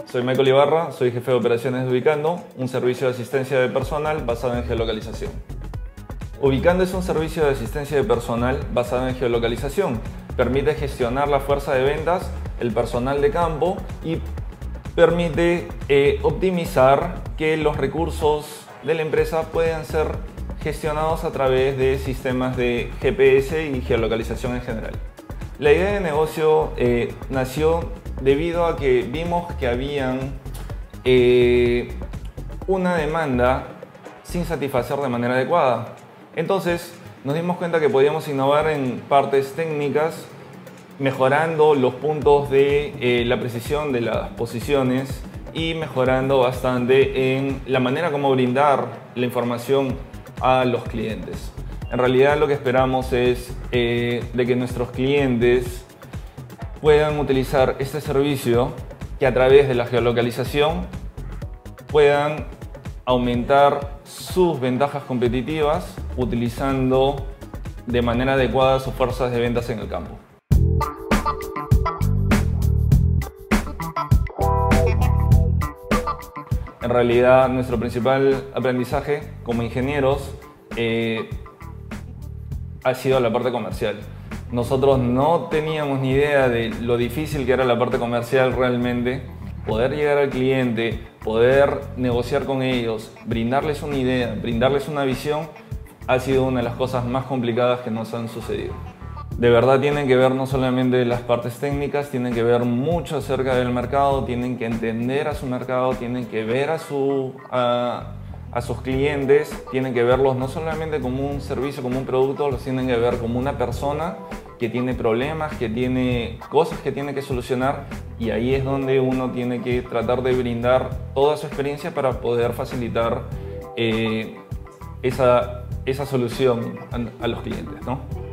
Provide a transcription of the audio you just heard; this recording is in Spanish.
Soy Michael Ibarra, soy jefe de operaciones de Ubicando, un servicio de asistencia de personal basado en geolocalización. Ubicando es un servicio de asistencia de personal basado en geolocalización. Permite gestionar la fuerza de ventas, el personal de campo y permite optimizar que los recursos de la empresa puedan ser gestionados a través de sistemas de GPS y geolocalización en general. La idea de negocio nació debido a que vimos que habían una demanda sin satisfacer de manera adecuada. Entonces nos dimos cuenta que podíamos innovar en partes técnicas, mejorando los puntos de la precisión de las posiciones y mejorando bastante en la manera como brindar la información a los clientes. En realidad lo que esperamos es de que nuestros clientes puedan utilizar este servicio, que a través de la geolocalización puedan aumentar sus ventajas competitivas utilizando de manera adecuada sus fuerzas de ventas en el campo. En realidad nuestro principal aprendizaje como ingenieros ha sido la parte comercial. Nosotros no teníamos ni idea de lo difícil que era la parte comercial realmente. Poder llegar al cliente, poder negociar con ellos, brindarles una idea, brindarles una visión, ha sido una de las cosas más complicadas que nos han sucedido. De verdad tienen que ver no solamente las partes técnicas, tienen que ver mucho acerca del mercado, tienen que entender a su mercado, tienen que ver a sus clientes, tienen que verlos no solamente como un servicio, como un producto, los tienen que ver como una persona que tiene problemas, que tiene cosas que tiene que solucionar, y ahí es donde uno tiene que tratar de brindar toda su experiencia para poder facilitar esa solución a los clientes, ¿no?